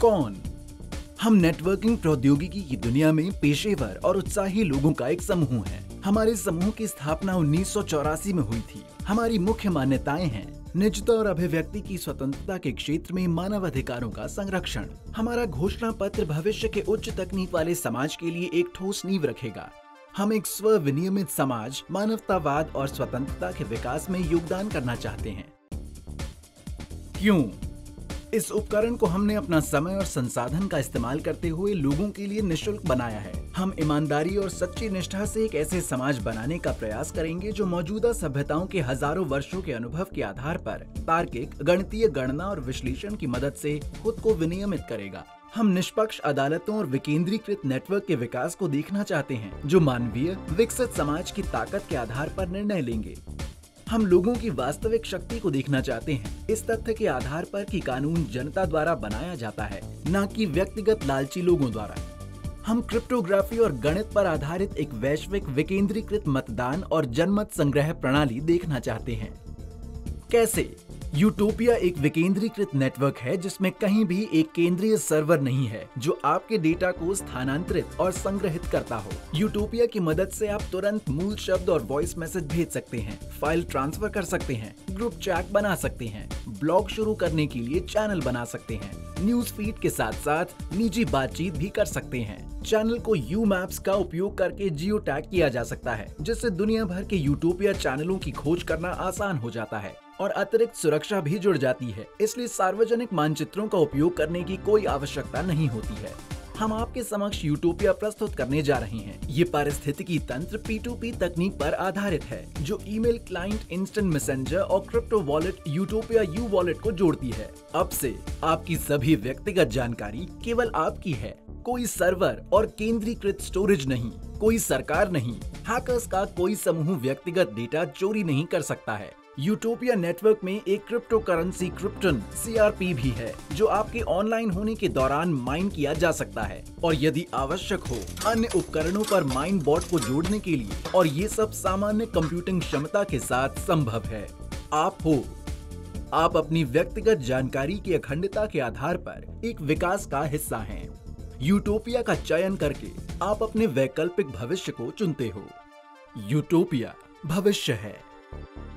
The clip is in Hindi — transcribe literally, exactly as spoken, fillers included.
कौन? हम नेटवर्किंग प्रौद्योगिकी की दुनिया में पेशेवर और उत्साही लोगों का एक समूह है। हमारे समूह की स्थापना उन्नीस सौ चौरासी में हुई थी। हमारी मुख्य मान्यताएं हैं निजता और अभिव्यक्ति की स्वतंत्रता के क्षेत्र में मानव अधिकारों का संरक्षण। हमारा घोषणा पत्र भविष्य के उच्च तकनीक वाले समाज के लिए एक ठोस नींव रखेगा। हम एक स्व विनियमित समाज, मानवतावाद और स्वतंत्रता के विकास में योगदान करना चाहते हैं। क्यों? इस उपकरण को हमने अपना समय और संसाधन का इस्तेमाल करते हुए लोगों के लिए निःशुल्क बनाया है। हम ईमानदारी और सच्ची निष्ठा से एक ऐसे समाज बनाने का प्रयास करेंगे जो मौजूदा सभ्यताओं के हजारों वर्षों के अनुभव के आधार पर तार्किक, गणितीय गणना और विश्लेषण की मदद से खुद को विनियमित करेगा। हम निष्पक्ष अदालतों और विकेंद्रीकृत नेटवर्क के विकास को देखना चाहते हैं जो मानवीय, विकसित समाज की ताकत के आधार पर निर्णय लेंगे। हम लोगों की वास्तविक शक्ति को देखना चाहते हैं, इस तथ्य के आधार पर कि कानून जनता द्वारा बनाया जाता है, न कि व्यक्तिगत लालची लोगों द्वारा। हम क्रिप्टोग्राफी और गणित पर आधारित एक वैश्विक विकेंद्रीकृत मतदान और जनमत संग्रह प्रणाली देखना चाहते हैं। कैसे? यूटोपिया एक विकेंद्रीकृत नेटवर्क है जिसमें कहीं भी एक केंद्रीय सर्वर नहीं है जो आपके डेटा को स्थानांतरित और संग्रहित करता हो। यूटोपिया की मदद से आप तुरंत मूल शब्द और वॉइस मैसेज भेज सकते हैं, फाइल ट्रांसफर कर सकते हैं, ग्रुप चैट बना सकते हैं, ब्लॉग शुरू करने के लिए चैनल बना सकते हैं, न्यूज फीड के साथ साथ निजी बातचीत भी कर सकते हैं। चैनल को यू मैप्स का उपयोग करके जियो टैग किया जा सकता है जिससे दुनिया भर के यूटोपिया चैनलों की खोज करना आसान हो जाता है और अतिरिक्त सुरक्षा भी जुड़ जाती है, इसलिए सार्वजनिक मानचित्रों का उपयोग करने की कोई आवश्यकता नहीं होती है। हम आपके समक्ष यूटोपिया प्रस्तुत करने जा रहे हैं। ये पारिस्थितिकी तंत्र पी टू पी तकनीक पर आधारित है जो ईमेल क्लाइंट, इंस्टेंट मैसेंजर और crypto wallet Utopia U wallet को जोड़ती है। अब से आपकी सभी व्यक्तिगत जानकारी केवल आपकी है। कोई सर्वर और केंद्रीकृत स्टोरेज नहीं, कोई सरकार नहीं, हैकर्स का कोई समूह व्यक्तिगत डेटा चोरी नहीं कर सकता है। यूटोपिया नेटवर्क में एक cryptocurrency Crypton C R P भी है जो आपके ऑनलाइन होने के दौरान माइन किया जा सकता है और यदि आवश्यक हो अन्य उपकरणों पर माइन बॉट को जोड़ने के लिए, और ये सब सामान्य कंप्यूटिंग क्षमता के साथ संभव है। आप हो आप अपनी व्यक्तिगत जानकारी की अखंडता के आधार पर एक विकास का हिस्सा हैं। यूटोपिया का चयन करके आप अपने वैकल्पिक भविष्य को चुनते हो। यूटोपिया भविष्य है।